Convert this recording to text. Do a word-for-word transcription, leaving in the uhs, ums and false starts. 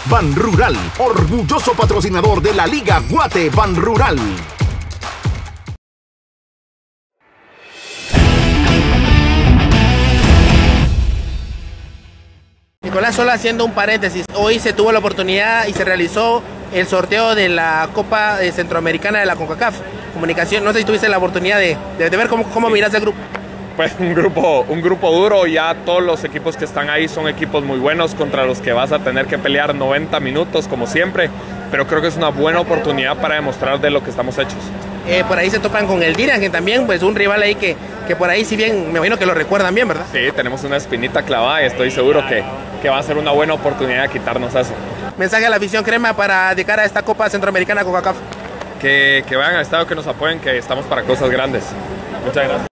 Ban Rural, orgulloso patrocinador de la Liga Guate Ban Rural. Nicolás, solo haciendo un paréntesis, hoy se tuvo la oportunidad y se realizó el sorteo de la Copa Centroamericana de la CONCACAF. Comunicación, no sé si tuviste la oportunidad de, de, de ver cómo, cómo sí. miras el grupo. Pues un grupo, un grupo duro, ya todos los equipos que están ahí son equipos muy buenos contra los que vas a tener que pelear noventa minutos como siempre, pero creo que es una buena oportunidad para demostrar de lo que estamos hechos. Eh, por ahí se topan con el Dirac, que también pues un rival ahí que, que por ahí si bien, me imagino que lo recuerdan bien, ¿verdad? Sí, tenemos una espinita clavada y estoy seguro que, que va a ser una buena oportunidad de quitarnos eso. Mensaje a la afición crema para dedicar a esta Copa Centroamericana CONCACAF. Que, que vayan al estadio, que nos apoyen, que estamos para cosas grandes. Muchas gracias.